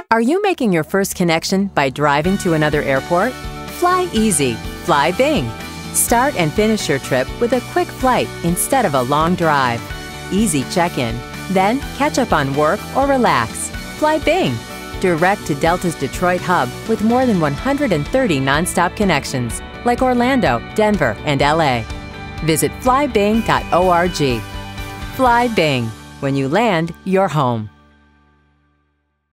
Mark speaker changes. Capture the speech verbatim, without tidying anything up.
Speaker 1: Are you making your first connection by driving to another airport? Fly easy. FlyBing. Start and finish your trip with a quick flight instead of a long drive. Easy check-in. Then catch up on work or relax. FlyBing. Direct to Delta's Detroit hub with more than one hundred thirty nonstop connections like Orlando, Denver, and L A. Visit fly bing dot org. FlyBing. When you land, you're home.